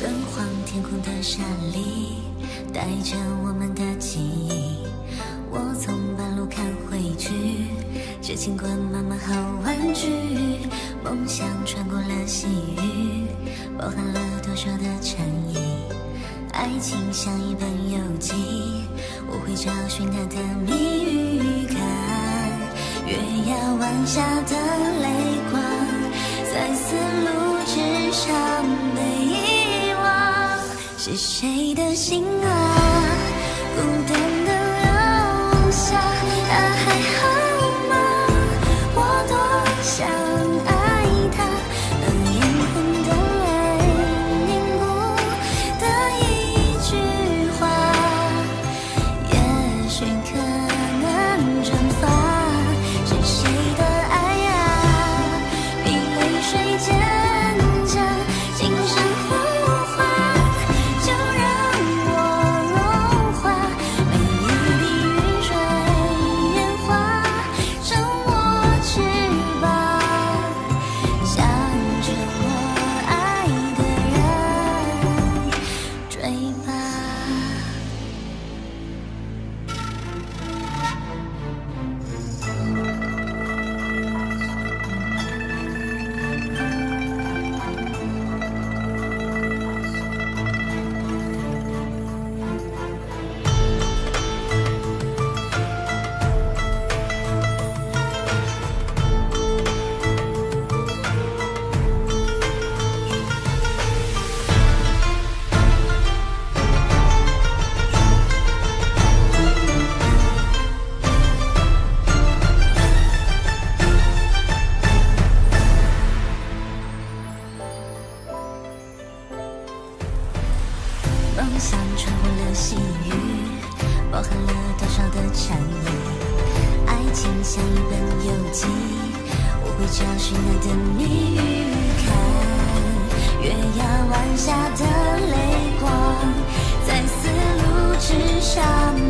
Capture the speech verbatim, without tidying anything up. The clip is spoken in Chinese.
敦煌天空的沙砾，带着我们的记忆。我从半路看回去，这尽管妈妈好玩具，梦想穿过了细雨，包含了多少的禅意。爱情像一本游记，我会找寻它的谜语。看月牙湾下的泪光，在丝路之上被遗忘，是谁的心啊，孤单的留下，他还好吗？我多想爱他，而眼红的泪凝固的一句话，也许可能蒸发，是谁的爱呀，比泪水坚强，轻声呼唤，就让我融化，每一滴雨水烟花，成我翅膀，向着我爱的人追吧。梦想穿过了细雨，包含了多少的禅意。爱情像一本游记，我会找寻它的谜语。看月牙湾下的泪光，在丝路之上